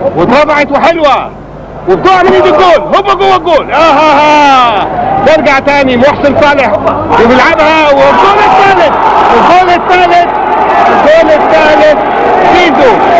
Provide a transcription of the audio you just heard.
واترفعت وحلوه وبتقع من ايد الجول، هوبا جوه الجول. ترجع تاني محسن صالح وبيلعبها، والجول الثالث، الجول الثالث، الجول الثالث. زيزو